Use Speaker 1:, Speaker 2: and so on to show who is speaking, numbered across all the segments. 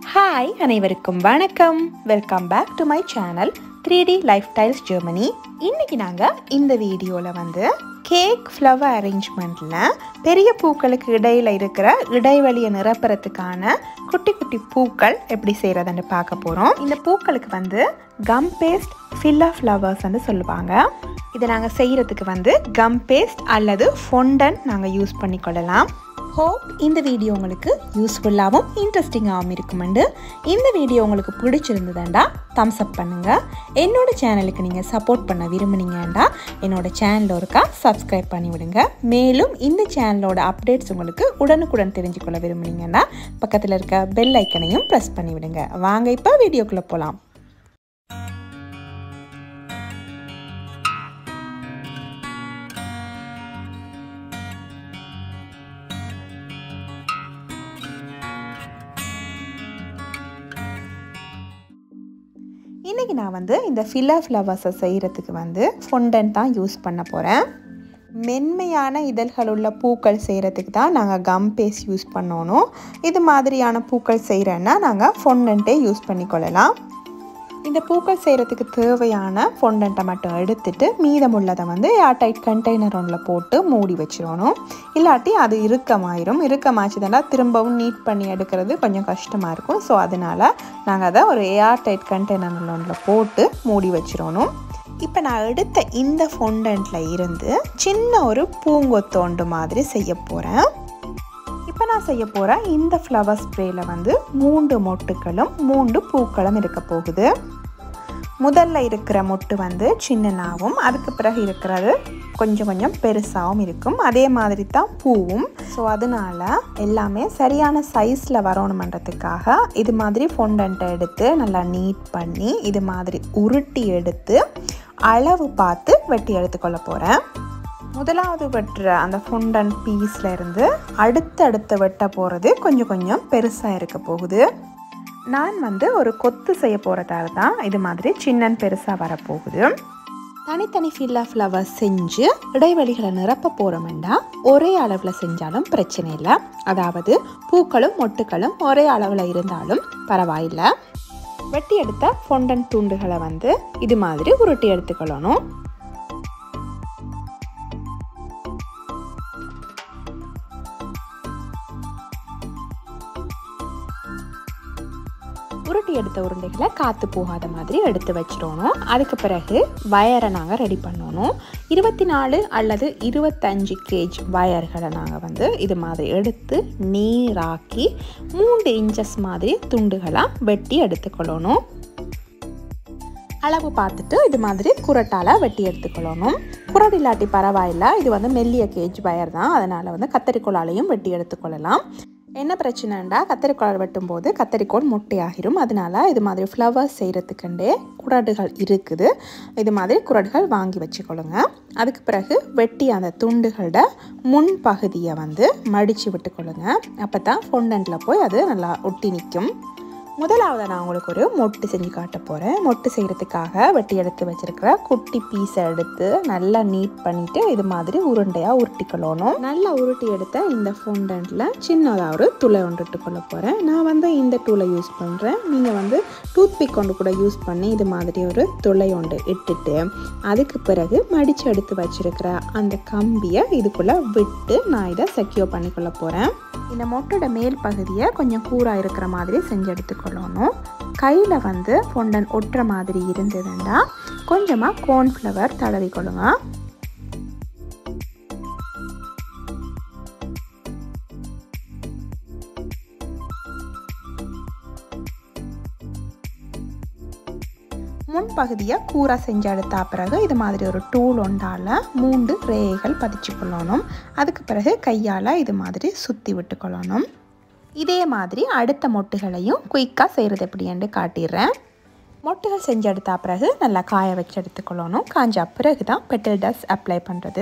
Speaker 1: Hi அனைவருக்கும் வணக்கம். Welcome back to my channel 3D lifestyles Germany. இன்றைக்கி நாங்கள் இந்த வீடியோவில் கேக் ஃப்ளவர் அரேஞ்ச்மெண்ட்டில் பெரிய பூக்களுக்கு இடையில் இருக்கிற இடைவெளியை நிரப்புறதுக்கான குட்டி குட்டி பூக்கள் எப்படி செய்கிறதுன்னு பார்க்க போகிறோம். இந்த பூக்களுக்கு கம்பேஸ்ட் ஃபில்லர் ஃப்ளவர்ஸ்ன்னு சொல்லுவாங்க. இதை நாங்கள் செய்கிறதுக்கு கம்பேஸ்ட் அல்லது ஃபொண்டன்ட் நாங்கள் யூஸ் பண்ணிக்கொள்ளலாம். ஹோப் இந்த வீடியோ உங்களுக்கு யூஸ்ஃபுல்லாகவும் இன்ட்ரெஸ்டிங்காகவும் இருக்குமெண்டு. இந்த வீடியோ உங்களுக்கு பிடிச்சிருந்ததுண்டா தம்ஸ் அப் பண்ணுங்கள். என்னோட சேனலுக்கு நீங்கள் சப்போர்ட் பண்ண விரும்புனீங்கண்டா என்னோட சேனல் ஒருக்கா சப்ஸ்கிரைப் பண்ணிவிடுங்க. மேலும் இந்த சேனலோட அப்டேட்ஸ் உங்களுக்கு உடனுக்குடன் தெரிஞ்சுக்கொள்ள விரும்புனீங்கன்னா பக்கத்தில் இருக்க பெல் ஐக்கனையும் ப்ரெஸ் பண்ணிவிடுங்க. வாங்க இப்போ வீடியோக்குள்ளே போகலாம். இன்றைக்கி நான் இந்த ஃபில்லர் ஃப்ளவர்ஸை செய்கிறதுக்கு ஃபொண்டன்ட் தான் யூஸ் பண்ண போகிறேன். மென்மையான இதழ்கள் உள்ள பூக்கள் செய்கிறதுக்கு தான் நாங்கள் கம்பேஸ்ட் யூஸ் பண்ணணும். இது மாதிரியான பூக்கள் செய்கிறேன்னா நாங்கள் ஃபொண்டன்ட்டே யூஸ் பண்ணிக்கொள்ளலாம். இந்த பூக்கள் செய்கிறதுக்கு தேவையான ஃபொண்டன்ட்டை மட்டும் எடுத்துட்டு மீதமுள்ளதை ஏர்டைட் கண்டெய்னர் ஒன்றில் போட்டு மூடி வச்சிடணும். இல்லாட்டி அது இறுக்கமாச்சுதுன்னா திரும்பவும் நீட் பண்ணி எடுக்கிறது கொஞ்சம் கஷ்டமாக இருக்கும். ஸோ அதனால் நாங்கள் அதை ஒரு ஏர்டைட் கண்டெய்னர் ஒன்றில் போட்டு மூடி வச்சிடணும். இப்போ நான் எடுத்த இந்த ஃபொண்டன்ட்டில் இருந்து சின்ன ஒரு பூங்கொத்தோண்டு மாதிரி செய்ய போகிறேன். இப்போ நான் செய்ய போகிற இந்த ஃப்ளவர் ஸ்ப்ரேயில் 3 மொட்டுக்களும் 3 பூக்களும் இருக்க போகுது. முதல்ல இருக்கிற மொட்டு சின்னனாகவும் அதுக்கு பிறகு இருக்கிறது கொஞ்சம் கொஞ்சம் பெருசாகவும் இருக்கும். அதே மாதிரி தான் பூவும். ஸோ அதனால் எல்லாமே சரியான சைஸில் வரணுமன்றதுக்காக இது மாதிரி ஃபொண்டன்ட்டை எடுத்து நல்லா நீட் பண்ணி இது மாதிரி உருட்டி எடுத்து அளவு பார்த்து வெட்டி எடுத்துக்கொள்ள போகிறேன். முதலாவது வெட்டுற அந்த ஃபொண்டன்ட் பீஸில் இருந்து அடுத்து வெட்ட போகிறது கொஞ்சம் கொஞ்சம் பெருசாக இருக்க போகுது. நான் ஒரு கொத்து செய்ய போகிறதால தான் இது மாதிரி சின்ன பெருசாக வரப்போகுது. தனித்தனி ஃப்ளவர் செஞ்சு இடைவெளிகளை நிரப்ப போகிறோம்னா ஒரே அளவில் செஞ்சாலும் பிரச்சனை இல்லை. அதாவது பூக்களும் மொட்டுக்களும் ஒரே அளவில் இருந்தாலும் பரவாயில்லை. வெட்டி எடுத்த ஃபொண்டன்ட் துண்டுகளை இது மாதிரி உருட்டி எடுத்துக்கொள்ளணும். உருட்டி எடுத்த உருண்டைகளை காற்று போகாத மாதிரி எடுத்து வச்சிடணும். அதுக்கு பிறகு வயரை நாங்கள் ரெடி பண்ணணும். 24 அல்லது 25 கேஜ் வயர்களை நாங்கள் இது மாதிரி எடுத்து நீராக்கி 3 இன்ச்சஸ் மாதிரி துண்டுகளாக வெட்டி எடுத்துக்கொள்ளணும். அளவு பார்த்துட்டு இது மாதிரி குரட்டால் வெட்டி எடுத்துக்கொள்ளணும். குரடு இல்லாட்டி பரவாயில்லை. இது மெல்லிய கேஜ் வயர் தான். அதனால் கத்தரிக்கோலாலையும் வெட்டி எடுத்துக்கொள்ளலாம். என்ன பிரச்சனைண்டா கத்தரிக்கோல் வெட்டும்போது கத்தரிக்கோல் மொட்டையாகிரும். அதனால் இது மாதிரி ஃப்ளவர்ஸ் செய்கிறதுக்குண்டே குரடுகள் இருக்குது. இது மாதிரி குரடுகள் வாங்கி வச்சுக்கொள்ளுங்க. அதுக்கு பிறகு வெட்டி அந்த துண்டுகளோட முன் பகுதியை மடித்து விட்டுக்கொள்ளுங்க. அப்போ தான் ஃபொண்டன்ட்டில் போய் அது நல்லா ஒட்டி நிற்கும். முதலாவது நான் உங்களுக்கு ஒரு மொட்டு செஞ்சு காட்ட போகிறேன். மொட்டு செய்கிறதுக்காக வெட்டி எடுத்து வச்சுருக்கிற குட்டி பீஸை எடுத்து நல்லா நீட் பண்ணிவிட்டு இது மாதிரி உருண்டையாக உருட்டிக்கொள்ளணும். நல்லா உருட்டி எடுத்த இந்த ஃபொண்டன்ட்டில் சின்னதாக ஒரு துளை ஒன்றுட்டு கொள்ள போகிறேன். நான் இந்த டூலை யூஸ் பண்ணுறேன். நீங்கள் டூத்பிக் கொண்டு கூட யூஸ் பண்ணி இது மாதிரி ஒரு துளை ஒன்று இட்டுட்டு அதுக்கு பிறகு மடித்து எடுத்து வச்சுருக்கிற அந்த கம்பியை இதுக்குள்ளே விட்டு நான் இதை செக்யூர் பண்ணிக்கொள்ள போகிறேன். இந்த மொட்டோட மேல் பகுதியை கொஞ்சம் கூராக இருக்கிற மாதிரி செஞ்சு எடுத்துக்கொள்ளணும். கையில் ஃபொண்டன்ட் ஒட்டுற மாதிரி இருந்ததுன்னா கொஞ்சமாக கார்ன்ஃப்ளவர் தடவிக்கொள்ளுங்க. முன்பகுதியை கூரா செஞ்சு எடுத்த பிறகு இது மாதிரி ஒரு டூல் ஒன்றால் 3 ரேகைகள் பதிச்சு கொள்ளணும். அதுக்கு பிறகு கையால் இது மாதிரி சுற்றி விட்டுக்கொள்ளணும். இதே மாதிரி அடுத்த மொட்டுகளையும் குயிக்காக செய்கிறது எப்படின்னு காட்டிடுறேன். மொட்டுகள் செஞ்சு எடுத்த பிறகு நல்லா காய வச்சு எடுத்துக்கொள்ளணும். காஞ்ச பிறகு தான் பெட்டல் டஸ்ட் அப்ளை பண்ணுறது.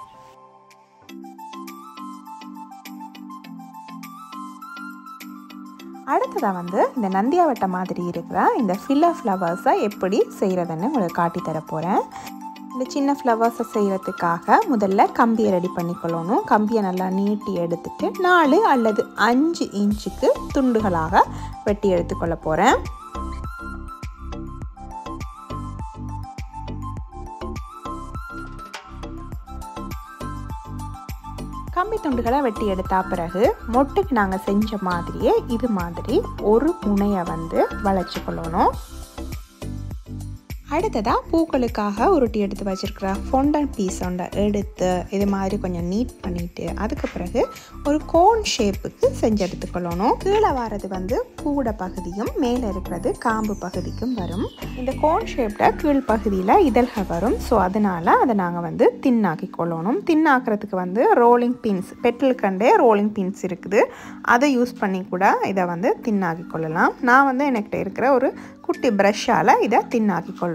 Speaker 1: அடுத்ததாக இந்த நந்தியாவட்டை மாதிரி இருக்கிற இந்த ஃபில்லர் ஃப்ளவர்ஸை எப்படி செய்கிறதுன்னு உங்களுக்கு காட்டி தர போகிறேன். இந்த சின்ன ஃப்ளவர்ஸை செய்கிறதுக்காக முதல்ல கம்பியை ரெடி பண்ணிக்கொள்ளணும். கம்பியை நல்லா நீட்டி எடுத்துட்டு 4 அல்லது 5 இன்ச்சுக்கு துண்டுகளாக வெட்டி எடுத்துக்கொள்ள போகிறேன். கம்பி துண்டுகளை வெட்டி எடுத்த பிறகு மொட்டுக்கு நாங்கள் செஞ்ச மாதிரியே இது மாதிரி ஒரு முனையை வந்து வளைச்சு கொள்ளணும். அடுத்ததாக பூக்களுக்காக உருட்டி எடுத்து வச்சுருக்கிற ஃபொண்டன் பீஸ் ஒன்றை எடுத்து இது மாதிரி கொஞ்சம் நீட் பண்ணிவிட்டு அதுக்கு பிறகு ஒரு கோன் ஷேப்புக்கு செஞ்சு எடுத்துக்கொள்ளணும். கீழே வர்றது வந்து பூவோட பகுதியும் மேலே இருக்கிறது காம்பு பகுதிக்கும் வரும். இந்த கோன் ஷேப்பில் கீழ் பகுதியில் இதழ்கள் வரும். ஸோ அதனால் அதை நாங்கள் வந்து தின்னாக்கி கொள்ளணும். தின்னாக்கிறதுக்கு வந்து ரோலிங் பின்ஸ், பெட்டல் கண்டே ரோலிங் பின்ஸ் இருக்குது. அதை யூஸ் பண்ணி கூட இதை வந்து தின்னாக்கி கொள்ளலாம். நான் வந்து என்கிட்ட இருக்கிற ஒரு குட்டி ப்ரஷ்ஷால் இதை தின்னாக்கி கொள்கிறேன்.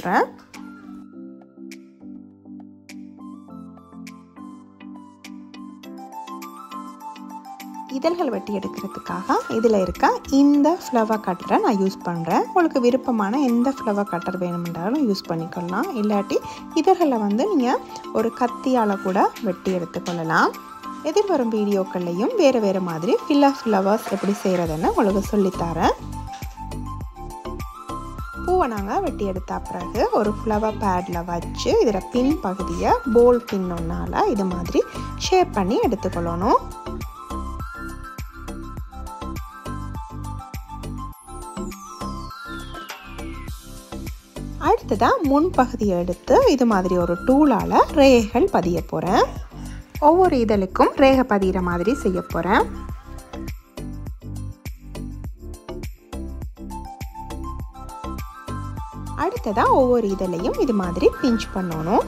Speaker 1: இதழ்கள் வெட்டி எடுக்கிறதுக்காக இதில் இருக்க இந்த ஃப்ளவர் கட்டரை நான் யூஸ் பண்ணுறேன். உங்களுக்கு விருப்பமான எந்த ஃப்ளவர் கட்டர் வேணுமென்றாலும் யூஸ் பண்ணிக்கொள்ளலாம். இல்லாட்டி இதழ்களை வந்து நீங்கள் ஒரு கத்தியால் கூட வெட்டி எடுத்துக்கொள்ளலாம். எதிர்வரும் வீடியோக்கள்லையும் வேறு மாதிரி ஃப்ளவர்ஸ் எப்படி செய்கிறதுன்னு உங்களுக்கு சொல்லித்தரேன். பூவை நாங்கள் வெட்டி எடுத்த பிறகு ஒரு ஃப்ளவர் பேடில் வச்சு இதில் பின் பகுதியை போல் பின் ஒன்றால் இது மாதிரி ஷேப் பண்ணி எடுத்துக்கொள்ளணும். அடுத்ததாக முன்பகுதியை எடுத்து இது மாதிரி ஒரு டூலால் ரேகைகள் பதிய போகிறேன். ஒவ்வொரு இதழுக்கும் ரேகை பதிகிற மாதிரி செய்ய போகிறேன். அடுத்ததாக ஒவ்வொரு இதழையும் இது மாதிரி பிஞ்ச் பண்ணணும்.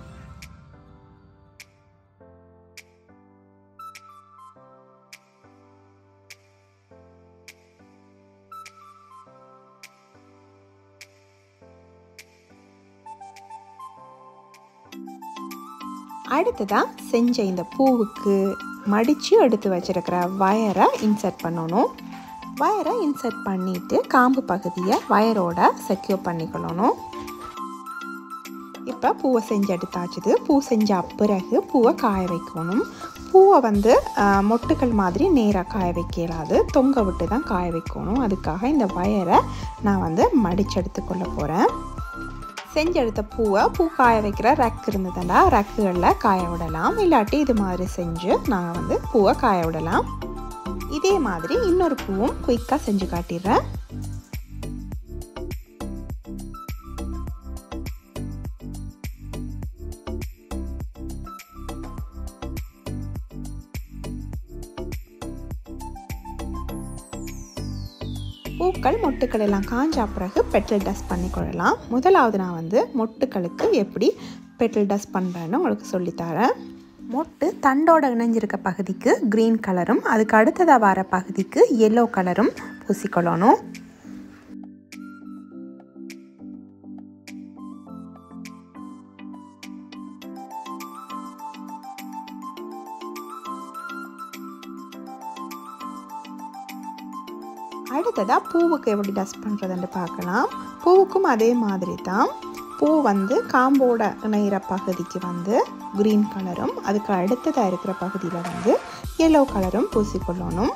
Speaker 1: அடுத்ததாக செஞ்ச இந்த பூவுக்கு மடித்து எடுத்து வச்சிருக்கிற வயரை இன்சர்ட் பண்ணணும். வயரை இன்சர்ட் பண்ணிவிட்டு காம்பு பகுதியை வயரோட செக்யூர் பண்ணிக்கொள்ளணும். இப்போ பூவை செஞ்சு எடுத்தாச்சுது. பூ செஞ்ச பிறகு பூவை காய வைக்கணும். பூவை வந்து மொட்டுக்கள் மாதிரி நேராக காய வைக்கலாது, தொங்க விட்டு தான் காய வைக்கணும். அதுக்காக இந்த வயரை நான் வந்து மடித்து எடுத்துக்கொள்ள போகிறேன். செஞ்செடுத்த பூவை பூ காய வைக்கிற ரக் இருந்ததுன்னா ரக்குகளில் காய விடலாம். இல்லாட்டி இது மாதிரி செஞ்சு நாங்கள் வந்து பூவை காய விடலாம். இதே மாதிரி இன்னொரு பூவும் குயிக்காக செஞ்சு காட்டிடுறேன். பூக்கள் மொட்டுக்கள் எல்லாம் காஞ்ச பிறகு பெட்டல் டஸ்ட் பண்ணிக்கொள்ளலாம். முதலாவது நான் வந்து மொட்டுக்களுக்கு எப்படி பெட்டல் டஸ்ட் பண்ணுறேன்னு உங்களுக்கு சொல்லித்தரேன். மொட்டு தண்டோட இணைஞ்சிருக்க பகுதிக்கு க்ரீன் கலரும் அதுக்கு அடுத்ததாக வர பகுதிக்கு எல்லோ கலரும் பூசிக்கொள்ளணும். அடுத்ததாக பூவுக்கு எப்படி டஸ்ட் பண்ணுறதுன்னு பார்க்கலாம். பூவுக்கும் அதே மாதிரி தான். பூ வந்து காம்போட இணைகிற பகுதிக்கு வந்து க்ரீன் கலரும் அதுக்கு அடுத்ததாக இருக்கிற பகுதியில் வந்து எல்லோ கலரும் பூசிக்கொள்ளணும்.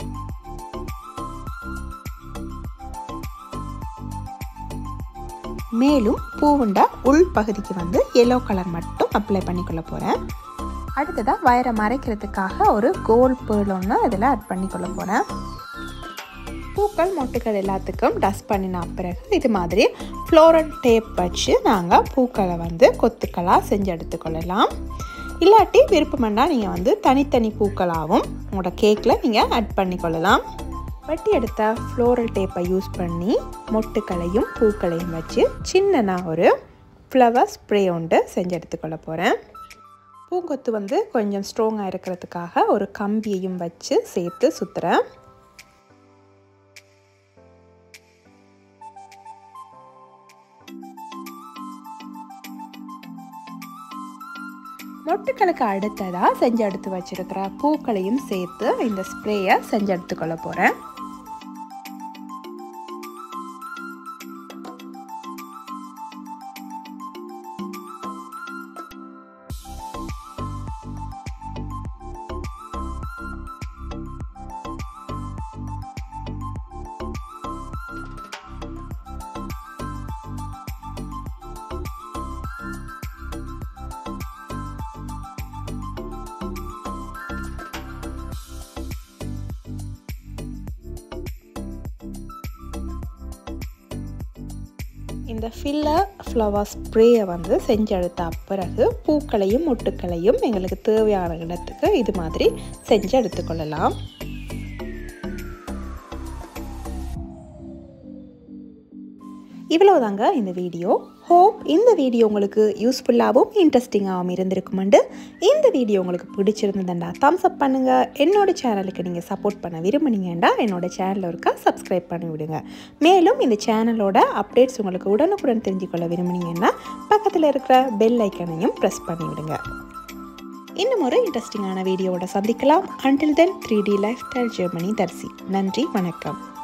Speaker 1: மேலும் பூவுண்ட உள் பகுதிக்கு வந்து எல்லோ கலர் மட்டும் அப்ளை பண்ணிக்கொள்ள போகிறேன். அடுத்ததாக வயரை மறைக்கிறதுக்காக ஒரு கோல்ட் பேர்ல் ஒன்று இதில் ஆட் பண்ணிக்கொள்ள போகிறேன். பூக்கள் மொட்டுக்கள் எல்லாத்துக்கும் டஸ்ட் பண்ணின பிறகு இது மாதிரி ஃப்ளோரல் டேப் வச்சு நாங்கள் பூக்களை வந்து கொத்துக்களாக செஞ்சு எடுத்துக்கொள்ளலாம். இல்லாட்டி விருப்பம்னா நீங்கள் வந்து தனித்தனி பூக்களாகவும் உங்களோட கேக்கில் நீங்கள் ஆட் பண்ணிக்கொள்ளலாம். வெட்டி எடுத்த ஃப்ளோரல் டேப்பை யூஸ் பண்ணி மொட்டுக்களையும் பூக்களையும் வச்சு சின்ன ஒரு ஃப்ளவர் ஸ்ப்ரே ஒன்று செஞ்சு எடுத்துக்கொள்ள போகிறேன். பூங்கொத்து வந்து கொஞ்சம் ஸ்ட்ராங்காக இருக்கிறதுக்காக ஒரு கம்பியையும் வச்சு சேர்த்து சுற்றுறேன். மொட்டுக்களுக்கு அடுத்ததாக செஞ்சு எடுத்து வச்சிருக்கிற பூக்களையும் சேர்த்து இந்த ஸ்ப்ரேயை செஞ்சு எடுத்துக்கொள்ள போகிறேன். இந்த ஃபில்லர் ஃப்ளவர் ஸ்ப்ரேயை வந்து செஞ்செடுத்த பிறகு பூக்களையும் மொட்டுக்களையும் எங்களுக்கு தேவையான இடத்துக்கு இது மாதிரி செஞ்சு எடுத்துக்கொள்ளலாம். இவ்வளோதாங்க இந்த வீடியோ. ஹோப் இந்த வீடியோ உங்களுக்கு யூஸ்ஃபுல்லாகவும் இன்ட்ரெஸ்டிங்காகவும் இருந்திருக்குமெண்டு. இந்த வீடியோ உங்களுக்கு பிடிச்சிருந்ததுண்டா தம்ஸ் அப் பண்ணுங்கள். என்னோட சேனலுக்கு நீங்கள் சப்போர்ட் பண்ண விரும்புனீங்கன்னா என்னோட சேனலில் இருக்கா சப்ஸ்கிரைப் பண்ணி விடுங்க. மேலும் இந்த சேனலோட அப்டேட்ஸ் உங்களுக்கு உடனுக்குடன் தெரிஞ்சுக்கொள்ள விரும்புனீங்கன்னா பக்கத்தில் இருக்கிற பெல் ஐக்கனையும் ப்ரெஸ் பண்ணி விடுங்க. இன்னும் ஒரு இன்ட்ரெஸ்டிங்கான வீடியோவோட சந்திக்கலாம். Until then, 3D Lifestyle Germany Dharsi. நன்றி, வணக்கம்.